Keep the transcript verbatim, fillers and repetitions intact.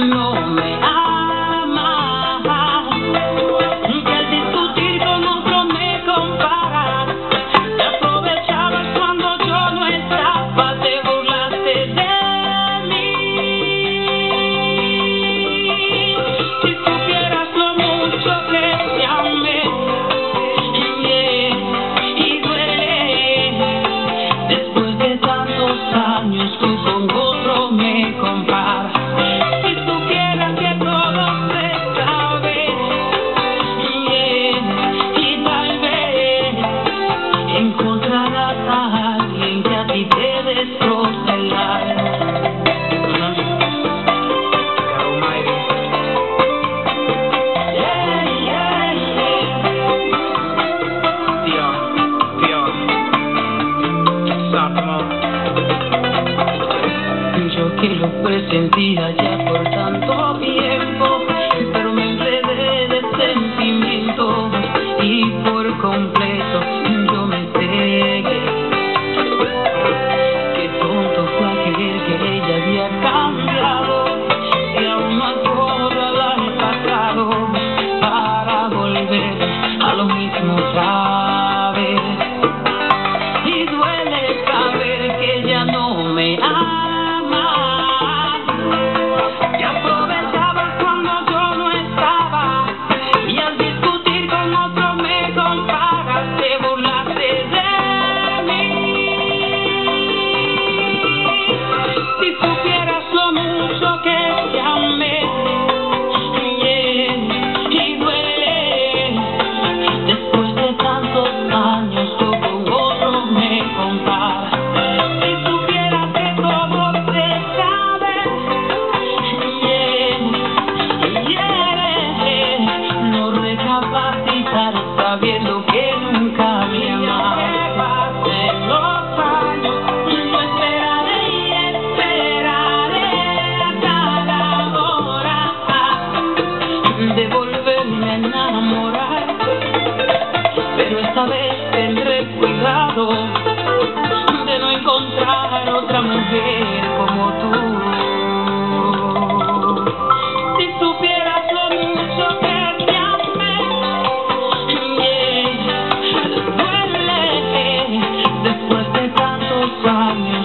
no me ama, que al discutir con otro me comparas, te aprovechabas cuando yo no estaba, te burlaste de mí. Si supieras lo mucho que te amé, yeah, y duele, después de tantos años tú con otro me comparas. Si supieras que todo se sabe, yeah, y tal vez encontrarás a alguien que a ti te destroce el alma. Yeah, yeah, yeah. Dion, Dion, Sapmo. Yo que lo presentía ya por tanto tiempo, pero me enredé de sentimientos y por completo yo me cegué. Qué tonto fue creer que ella había cambiado y aún más borrada el pasado para volver a lo mismo otra vez. Y duele saber que ella no me ama, que aprovechabas cuando yo no estaba, y al discutir con otro me comparas, te burlaste de mí. Si supieras lo mucho que te amé, yeah, y duele, después de tantos años tú con otro me comparas. Si supieras que todo se sabe, yeah, yeah, no recapacitar sabiendo que nunca me amaste. Que pasen los años, yo esperaré y esperaré hasta la hora de volverme a enamorar, pero esta vez tendré cuidado de no encontrar otra mujer como tú. Si supieras lo mucho que te amé, yeah, duele después de tantos años.